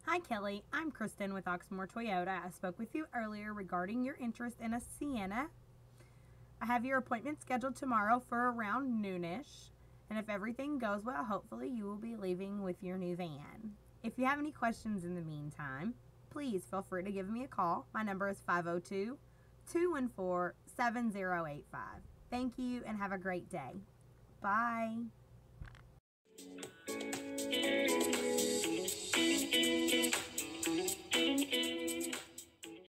Hi Kelly, I'm Kristen with Oxmoor Toyota. I spoke with you earlier regarding your interest in a Sienna. I have your appointment scheduled tomorrow for around noonish, and if everything goes well, hopefully you will be leaving with your new van. If you have any questions in the meantime, please feel free to give me a call. My number is 502-214-7085. Thank you and have a great day. Bye.